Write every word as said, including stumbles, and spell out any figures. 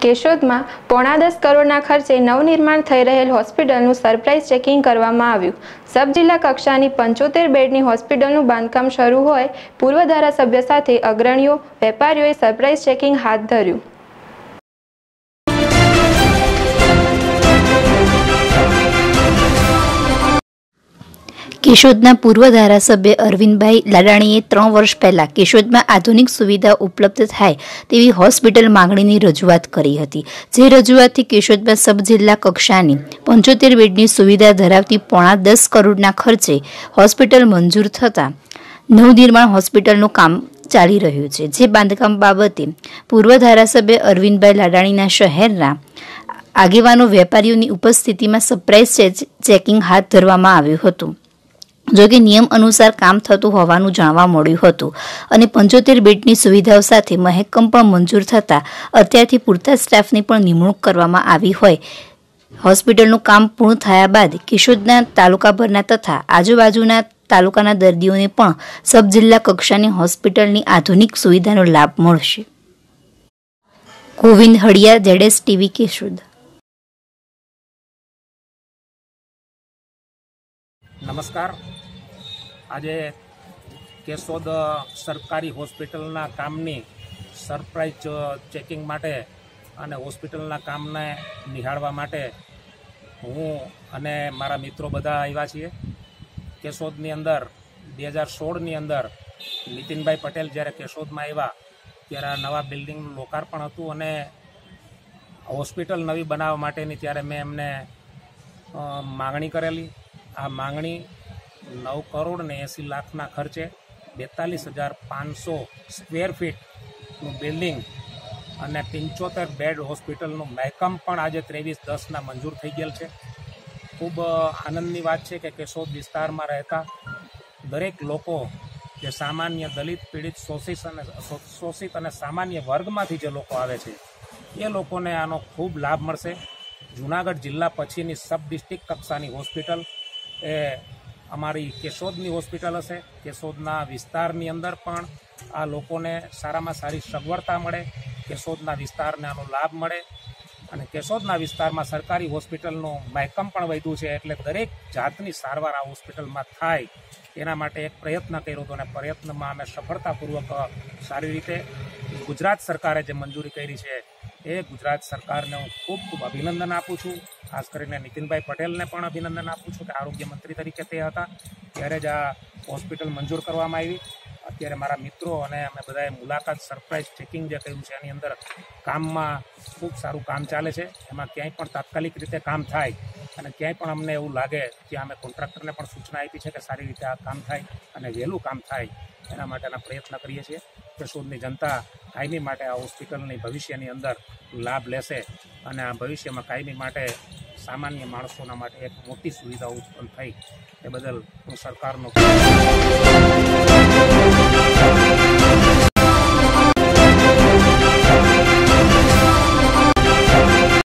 કેશોદમાં પોણા દસ કરોડના ખર્ચે નવનિર્માણ થઈ રહેલ હોસ્પિટલનું સરપ્રાઇઝ ચેકિંગ કરવામાં આવ્યું। સબ જિલ્લા કક્ષાની પંચોતેર બેડની હોસ્પિટલનું બાંધકામ શરૂ હોય પૂર્વ ધારાસભ્ય સાથે અગ્રણીઓ વેપારીઓએ સરપ્રાઇઝ ચેકિંગ હાથ ધર્યું। કેશોદના પૂર્વ ધારાસભ્ય અરવિંદભાઈ લાડાણીએ ત્રણ વર્ષ પહેલા કેશોદમાં આધુનિક સુવિધા ઉપલબ્ધ થાય તેવી હોસ્પિટલ માંગણીની રજૂઆત કરી હતી, જે રજૂઆતથી કેશોદમાં સબ જિલ્લા કક્ષાની પંચોતેર બેડની સુવિધા ધરાવતી પોણા દસ કરોડના ખર્ચે હોસ્પિટલ મંજૂર થતાં નવનિર્માણ હોસ્પિટલનું કામ ચાલી રહ્યું છે, જે બાંધકામ બાબતે પૂર્વ ધારાસભ્ય અરવિંદભાઈ લાડાણીના શહેરના આગેવાનો વેપારીઓની ઉપસ્થિતિમાં સરપ્રાઇઝ ચેકિંગ હાથ ધરવામાં આવ્યું હતું। જોકે નિયમ અનુસાર કામ થતું હોવાનું જાણવા મળ્યું હતું અને પંચોતેર બેડની સુવિધાઓ સાથે મહેકમ પણ મંજૂર થતાં અત્યારથી પૂરતા સ્ટાફની પણ નિમણૂક કરવામાં આવી હોય। હોસ્પિટલનું કામ પૂર્ણ થયા બાદ કેશોદના તાલુકાભરના તથા આજુબાજુના તાલુકાના દર્દીઓને પણ સબ જિલ્લા કક્ષાની હોસ્પિટલની આધુનિક સુવિધાનો લાભ મળશે। Govind Haliya, ZS TV, Keshod. નમસ્કાર। આજે કેશોદ સરકારી હોસ્પિટલના કામની સરપ્રાઇઝ ચેકિંગ માટે અને હોસ્પિટલના કામને નિહાળવા માટે હું અને મારા મિત્રો બધા આવ્યા છીએ। કેશોદની અંદર બે હજાર સોળની અંદર નીતિનભાઈ પટેલ જ્યારે કેશોદમાં આવ્યા ત્યારે આ નવા બિલ્ડિંગનું લોકાર્પણ હતું અને હોસ્પિટલ નવી બનાવવા માટેની ત્યારે મેં એમને માગણી કરેલી। આ માગણી નવ કરોડ ને એંસી લાખના ખર્ચે બેતાલીસ હજાર પાંચસો સ્ક્વેર ફીટનું બિલ્ડિંગ અને પંચોતેર બેડ હોસ્પિટલનું મહેકમ પણ આજે ત્રેવીસ દસના મંજૂર થઈ ગયેલ છે। ખૂબ આનંદની વાત છે કે કેશોદ વિસ્તારમાં રહેતા દરેક લોકો જે સામાન્ય દલિત પીડિત શોષિત અને શોષિત અને સામાન્ય વર્ગમાંથી જે લોકો આવે છે એ લોકોને આનો ખૂબ લાભ મળશે। જૂનાગઢ જિલ્લા પછીની સબ ડિસ્ટ્રિક્ટ કક્ષાની હોસ્પિટલ એ અમારી કેશોદની હોસ્પિટલ હશે। કેશોદના વિસ્તારની અંદર પણ આ લોકોને સારામાં સારી સગવડતા મળે, કેશોદના વિસ્તારને આનો લાભ મળે અને કેશોદના વિસ્તારમાં સરકારી હોસ્પિટલનું મહેકમ પણ વધ્યું છે એટલે દરેક જાતની સારવાર આ હોસ્પિટલમાં થાય એના માટે એક પ્રયત્ન કર્યો હતો અને પ્રયત્નમાં અમે સફળતાપૂર્વક સારી રીતે ગુજરાત સરકારે જે મંજૂરી કરી છે એ ગુજરાત સરકારને હું ખૂબ ખૂબ અભિનંદન આપું છું। ખાસ કરીને નીતિનભાઈ પટેલને પણ અભિનંદન આપું છું કે આરોગ્ય મંત્રી તરીકે તે હતા ત્યારે જ આ હોસ્પિટલ મંજૂર કરવામાં આવી। અત્યારે મારા મિત્રો અને અમે બધાએ મુલાકાત સરપ્રાઇઝ ચેકિંગ જે કર્યું છે એની અંદર કામમાં ખૂબ સારું કામ ચાલે છે। એમાં ક્યાંય પણ તાત્કાલિક રીતે કામ થાય અને ક્યાંય પણ અમને એવું લાગે કે અમે કોન્ટ્રાક્ટરને પણ સૂચના આપી છે કે સારી રીતે આ કામ થાય અને વહેલું કામ થાય એના માટેના પ્રયત્ન કરીએ છીએ। કેશોદની જનતા કાયમી માટે આ હોસ્પિટલની ભવિષ્યની અંદર લાભ લેશે અને આ ભવિષ્યમાં કાયમી માટે સામાન્ય માણસોના માટે એક મોટી સુવિધા ઉત્પન્ન થઈ એ બદલ હું સરકારનો